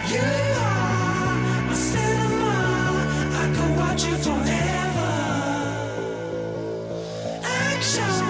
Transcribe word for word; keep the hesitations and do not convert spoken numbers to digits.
You are my cinema. I could watch you forever. Action.